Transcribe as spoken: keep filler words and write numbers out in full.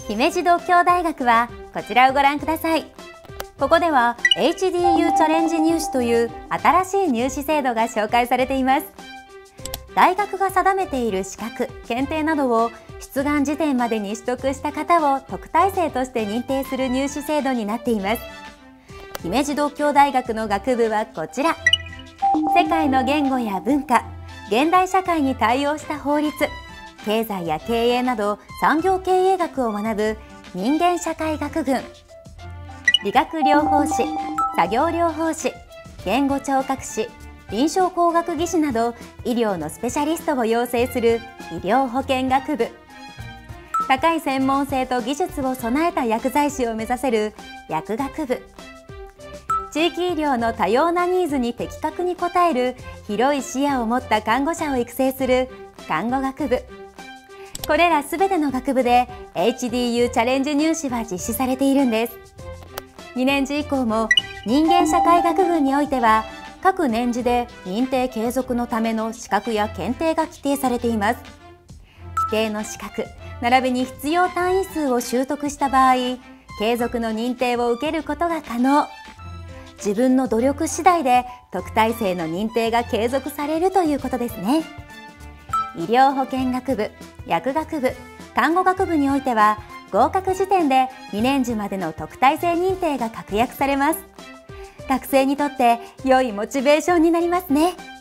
姫路獨協大学はこちらをご覧ください。ここでは エイチディーユー チャレンジ入試という新しい入試制度が紹介されています。大学が定めている資格、検定などを出願時点までに取得した方を特待生として認定する入試制度になっています。姫路獨協大学の学部はこちら。世界の言語や文化、現代社会に対応した法律、経済や経営など産業経営学を学ぶ人間社会学群、理学療法士、作業療法士、言語聴覚士、臨床工学技士など医療のスペシャリストを養成する医療保健学部、高い専門性と技術を備えた薬剤師を目指せる薬学部、地域医療の多様なニーズに的確に応える広い視野を持った看護者を育成する看護学部。これらすべての学部で エイチディーユー チャレンジ入試は実施されているんです。にねん次以降も人間社会学群においては各年次で認定継続のための資格や検定が規定されています。規定の資格並びに必要単位数を習得した場合、継続の認定を受けることが可能。自分の努力次第で特待生の認定が継続されるということですね。医療保健学部、薬学部、看護学部においては合格時点でにねん次までの特待生認定が確約されます。学生にとって良いモチベーションになりますね。